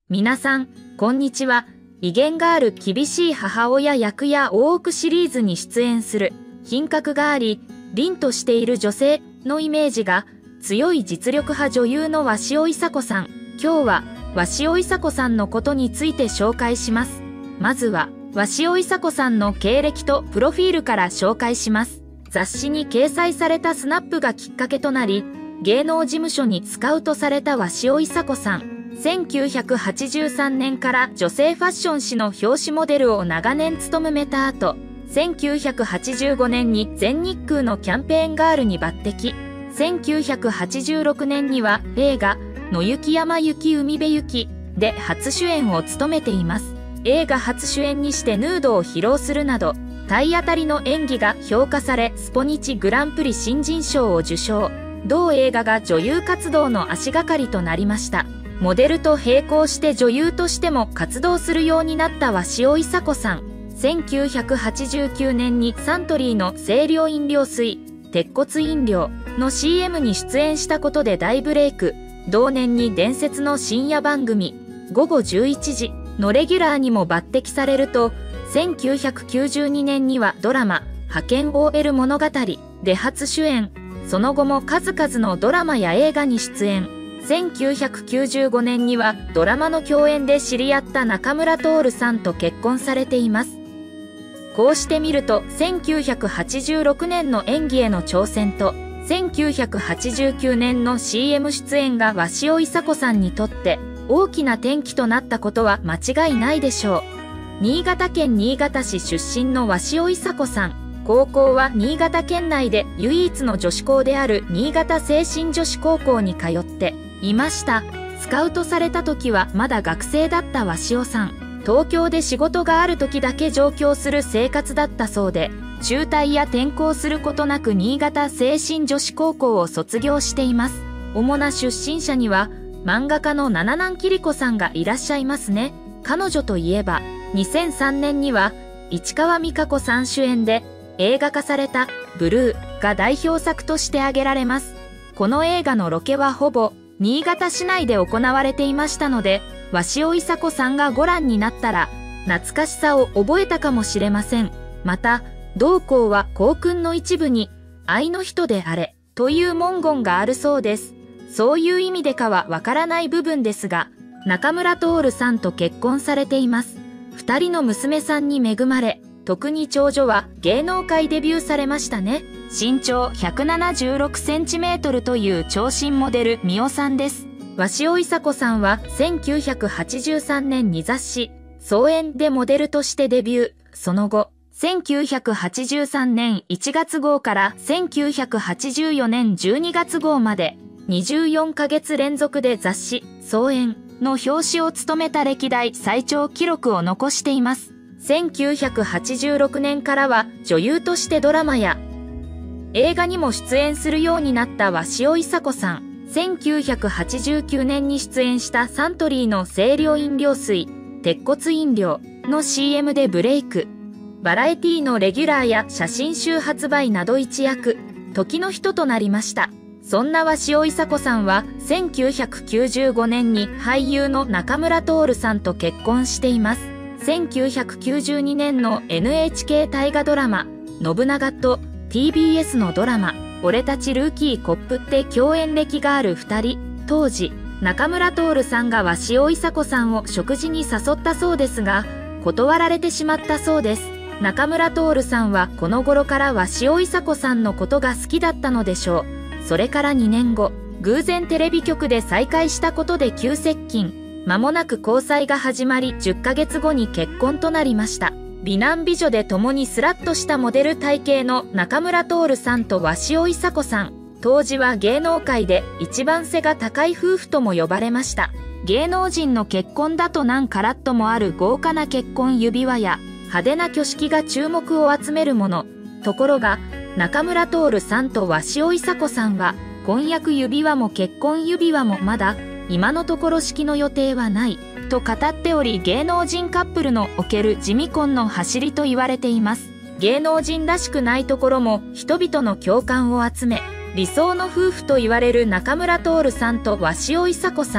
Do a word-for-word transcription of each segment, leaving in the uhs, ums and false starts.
皆さん、こんにちは。威厳がある厳しい母親役や大奥シリーズに出演する、品格があり、凛としている女性のイメージが強い実力派女優の鷲尾いさ子さん。今日は、鷲尾いさ子さんのことについて紹介します。まずは、鷲尾いさ子さんの経歴とプロフィールから紹介します。雑誌に掲載されたスナップがきっかけとなり、芸能事務所にスカウトされた鷲尾いさ子さん。せんきゅうひゃくはちじゅうさんねんから女性ファッション誌の表紙モデルを長年務めた後、せんきゅうひゃくはちじゅうごねんに全日空のキャンペーンガールに抜擢。せんきゅうひゃくはちじゅうろくねんには映画、野雪山雪海辺雪で初主演を務めています。映画初主演にしてヌードを披露するなど、体当たりの演技が評価され、スポニチグランプリ新人賞を受賞。同映画が女優活動の足がかりとなりました。モデルと並行して女優としても活動するようになった鷲尾いさ子さん。せんきゅうひゃくはちじゅうきゅうねんにサントリーの清涼飲料水、鉄骨飲料の シーエム に出演したことで大ブレイク。同年に伝説の深夜番組、ごごじゅういちじのレギュラーにも抜擢されると、せんきゅうひゃくきゅうじゅうにねんにはドラマ、派遣 オーエル 物語で初主演。その後も数々のドラマや映画に出演。せんきゅうひゃくきゅうじゅうごねんにはドラマの共演で知り合った中村徹さんと結婚されています。こうしてみるとせんきゅうひゃくはちじゅうろくねんの演技への挑戦とせんきゅうひゃくはちじゅうきゅうねんの シーエム 出演が鷲尾いさ子さんにとって大きな転機となったことは間違いないでしょう。新潟県新潟市出身の鷲尾いさ子さん。高校は新潟県内で唯一の女子校である新潟精神女子高校に通っていました。スカウトされた時はまだ学生だった鷲尾さん。東京で仕事がある時だけ上京する生活だったそうで、中退や転校することなく新潟精神女子高校を卒業しています。主な出身者には漫画家の七南桐子さんがいらっしゃいますね。彼女といえばにせんさんねんには市川実日子さん主演で映画化されたブルーが代表作として挙げられます。この映画のロケはほぼ新潟市内で行われていましたので、鷲尾いさ子さんがご覧になったら懐かしさを覚えたかもしれません。また、同校は校訓の一部に愛の人であれという文言があるそうです。そういう意味でかはわからない部分ですが、中村徹さんと結婚されています。二人の娘さんに恵まれ、特に長女は芸能界デビューされましたね。身長ひゃくななじゅうろくセンチメートルという長身モデルみおさんです。鷲尾いさ子さんはせんきゅうひゃくはちじゅうさんねんに雑誌、装苑でモデルとしてデビュー。その後、せんきゅうひゃくはちじゅうさんねんいちがつ号からせんきゅうひゃくはちじゅうよねんじゅうにがつ号までにじゅうよんかげつ連続で雑誌、装苑の表紙を務めた歴代最長記録を残しています。せんきゅうひゃくはちじゅうろくねんからは女優としてドラマや映画にも出演するようになった鷲尾いさ子さん。せんきゅうひゃくはちじゅうきゅうねんに出演したサントリーの清涼飲料水、鉄骨飲料の シーエム でブレイク。バラエティのレギュラーや写真集発売など一躍、時の人となりました。そんな鷲尾いさ子さんはせんきゅうひゃくきゅうじゅうごねんに俳優の中村徹さんと結婚しています。せんきゅうひゃくきゅうじゅうにねんの エヌエイチケー 大河ドラマ、信長と ティービーエス のドラマ、俺たちルーキーコップって共演歴がある二人。当時、中村徹さんが鷲尾いさ子さんを食事に誘ったそうですが、断られてしまったそうです。中村徹さんはこの頃から鷲尾いさ子さんのことが好きだったのでしょう。それからにねんご、偶然テレビ局で再会したことで急接近。間もなく交際が始まりじゅっかげつごに結婚となりました。美男美女で共にスラッとしたモデル体型の中村徹さんと鷲尾いさ子さん。当時は芸能界で一番背が高い夫婦とも呼ばれました。芸能人の結婚だと何カラットもある豪華な結婚指輪や派手な挙式が注目を集めるもの。ところが中村徹さんと鷲尾いさ子さんは婚約指輪も結婚指輪もまだ今のところ式の予定はないと語っており、芸能人カップルのおける地味婚の走りと言われています。芸能人らしくないところも人々の共感を集め、理想の夫婦と言われる中村徹さんと鷲尾いさ子さん。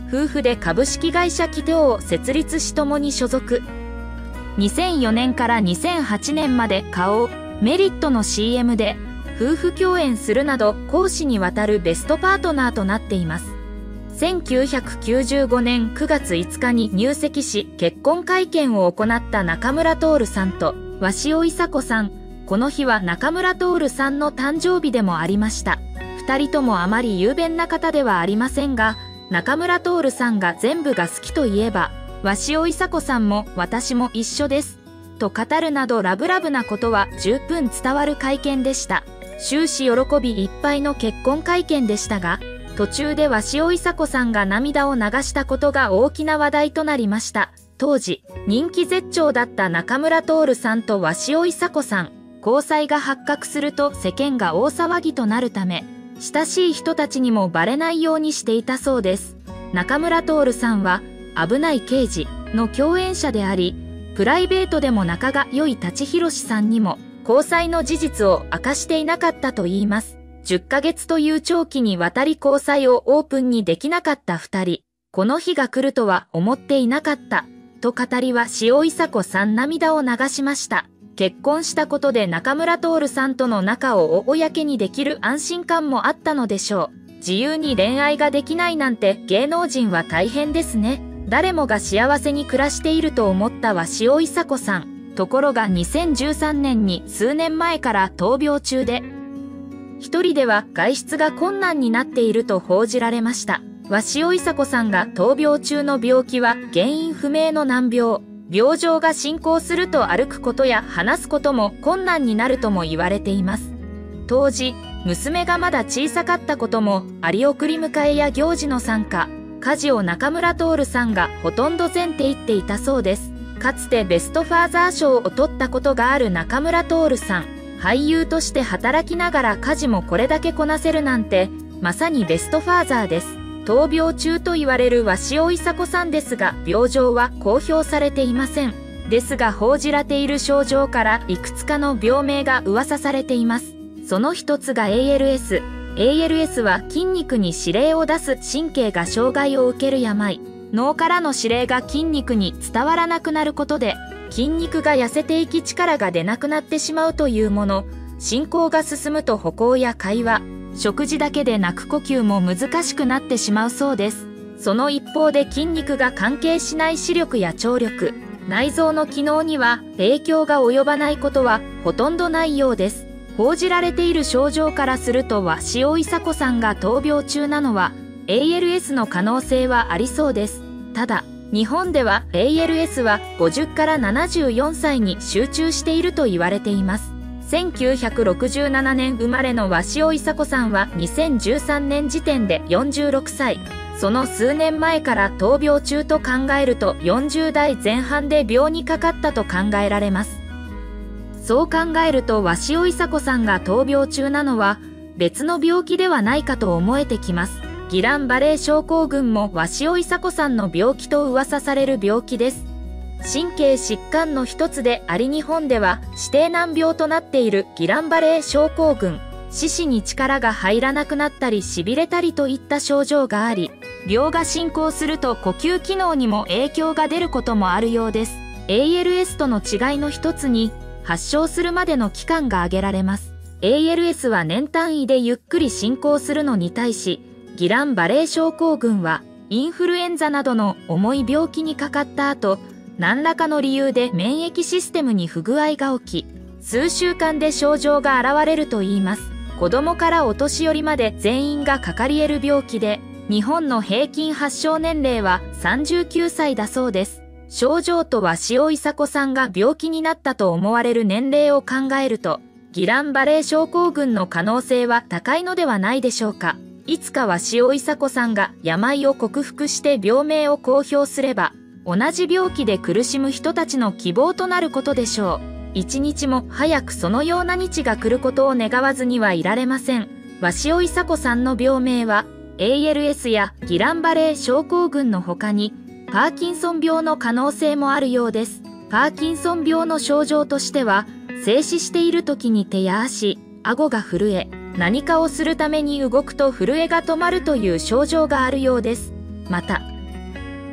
夫婦で株式会社キテオを設立し共に所属。にせんよねんからにせんはちねんまで花王、メリットの シーエム で夫婦共演するなど公私にわたるベストパートナーとなっています。せんきゅうひゃくきゅうじゅうごねんくがついつかに入籍し結婚会見を行った中村徹さんと鷲尾いさ子さん。この日は中村徹さんの誕生日でもありました。二人ともあまり雄弁な方ではありませんが、中村徹さんが全部が好きといえば、鷲尾いさ子さんも私も一緒です。と語るなどラブラブなことは十分伝わる会見でした。終始喜びいっぱいの結婚会見でしたが、途中で鷲尾いさ子さんが涙を流したことが大きな話題となりました。当時、人気絶頂だった中村徹さんと鷲尾いさ子さん。交際が発覚すると世間が大騒ぎとなるため、親しい人たちにもバレないようにしていたそうです。中村徹さんは、危ない刑事の共演者であり、プライベートでも仲が良い舘ひろしさんにも、交際の事実を明かしていなかったといいます。じゅっかげつという長期にわたり交際をオープンにできなかった二人。この日が来るとは思っていなかった。と語り鷲尾いさ子さん涙を流しました。結婚したことで中村徹さんとの仲を公にできる安心感もあったのでしょう。自由に恋愛ができないなんて芸能人は大変ですね。誰もが幸せに暮らしていると思った鷲尾いさ子さん。ところがにせんじゅうさんねんに数年前から闘病中で、一人では外出が困難になっていると報じられました。鷲尾いさ子さんが闘病中の病気は原因不明の難病。病状が進行すると歩くことや話すことも困難になるとも言われています。当時、娘がまだ小さかったこともあり送り迎えや行事の参加、家事を中村徹さんがほとんど全って言っていたそうです。かつてベストファーザー賞を取ったことがある中村徹さん。俳優として働きながら家事もこれだけこなせるなんて、まさにベストファーザーです。闘病中と言われる鷲尾いさ子さんですが、病状は公表されていません。ですが報じられている症状からいくつかの病名が噂されています。その一つが エーエルエス。エーエルエス は筋肉に指令を出す神経が障害を受ける病。脳からの指令が筋肉に伝わらなくなることで、筋肉が痩せていき力が出なくなってしまうというもの。進行が進むと歩行や会話、食事だけでなく呼吸も難しくなってしまうそうです。その一方で筋肉が関係しない視力や聴力、内臓の機能には影響が及ばないことはほとんどないようです。報じられている症状からすると鷲尾いさ子さんが闘病中なのは エーエルエス の可能性はありそうです。ただ、日本では エーエルエス はごじゅうからななじゅうよんさいに集中していると言われています。せんきゅうひゃくろくじゅうななねん生まれの鷲尾いさ子さんはにせんじゅうさんねん時点でよんじゅうろくさい。その数年前から闘病中と考えるとよんじゅうだいぜん半で病にかかったと考えられます。そう考えると鷲尾いさ子さんが闘病中なのは別の病気ではないかと思えてきます。ギラン・バレー症候群も鷲尾いさ子さんの病気と噂される病気です。神経疾患の一つであり日本では指定難病となっているギラン・バレー症候群。四肢に力が入らなくなったり痺れたりといった症状があり、病が進行すると呼吸機能にも影響が出ることもあるようです。エーエルエス との違いの一つに、発症するまでの期間が挙げられます。エーエルエス は年単位でゆっくり進行するのに対し、ギラン・バレー症候群はインフルエンザなどの重い病気にかかった後、何らかの理由で免疫システムに不具合が起き、数週間で症状が現れるといいます。子供からお年寄りまで全員がかかり得る病気で、日本の平均発症年齢はさんじゅうきゅうさいだそうです。症状と鷲尾いさ子さんが病気になったと思われる年齢を考えると、ギラン・バレー症候群の可能性は高いのではないでしょうか。いつか鷲尾いさ子さんが病を克服して病名を公表すれば、同じ病気で苦しむ人たちの希望となることでしょう。一日も早くそのような日が来ることを願わずにはいられません。鷲尾いさ子さんの病名は エーエルエス やギラン・バレー症候群の他にパーキンソン病の可能性もあるようです。パーキンソン病の症状としては、静止している時に手や足、顎が震え、何かをするために動くと震えが止まるという症状があるようです。また、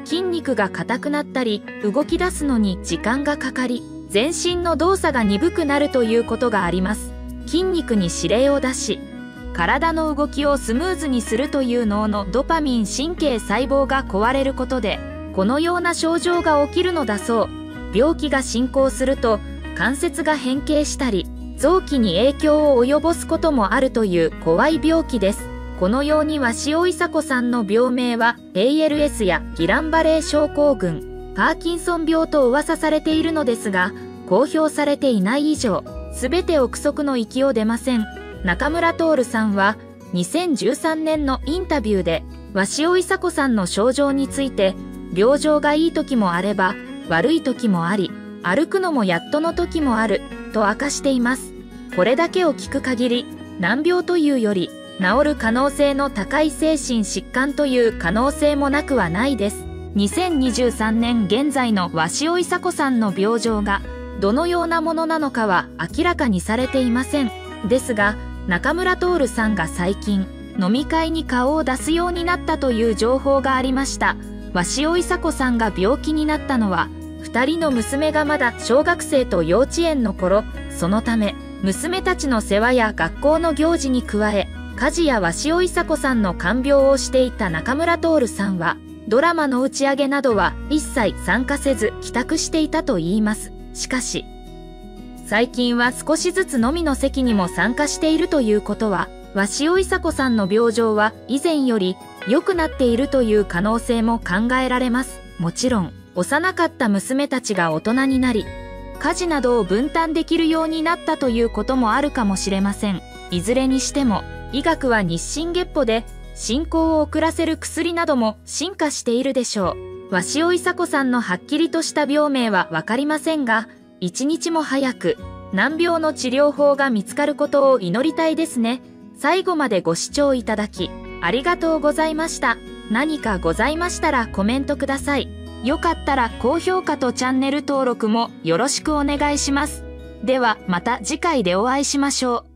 筋肉が硬くなったり、動き出すのに時間がかかり、全身の動作が鈍くなるということがあります。筋肉に指令を出し、体の動きをスムーズにするという脳のドパミン神経細胞が壊れることで、このような症状が起きるのだそう。病気が進行すると、関節が変形したり、臓器に影響を及ぼすこともあるという怖い病気です。このように鷲尾いさ子さんの病名は エーエルエス やギランバレー症候群、パーキンソン病と噂されているのですが、公表されていない以上、すべて憶測の域を出ません。中村徹さんはにせんじゅうさんねんのインタビューで、鷲尾いさ子さんの症状について、病状がいい時もあれば、悪い時もあり、歩くのもやっとの時もある、と明かしています。これだけを聞く限り、難病というより、治る可能性の高い精神疾患という可能性もなくはないです。にせんにじゅうさんねん現在の鷲尾いさ子さんの病状が、どのようなものなのかは明らかにされていません。ですが、中村徹さんが最近、飲み会に顔を出すようになったという情報がありました。鷲尾いさ子さんが病気になったのは、二人の娘がまだ小学生と幼稚園の頃、そのため、娘たちの世話や学校の行事に加え、家事や鷲尾いさ子さんの看病をしていた中村徹さんは、ドラマの打ち上げなどは一切参加せず帰宅していたといいます。しかし、最近は少しずつ飲みの席にも参加しているということは、鷲尾いさ子さんの病状は以前より良くなっているという可能性も考えられます。もちろん、幼かった娘たちが大人になり、家事などを分担できるようになったということもあるかもしれません。いずれにしても、医学は日進月歩で、進行を遅らせる薬なども進化しているでしょう。鷲尾いさ子さんのはっきりとした病名はわかりませんが、一日も早く難病の治療法が見つかることを祈りたいですね。最後までご視聴いただき、ありがとうございました。何かございましたらコメントください。よかったら高評価とチャンネル登録もよろしくお願いします。ではまた次回でお会いしましょう。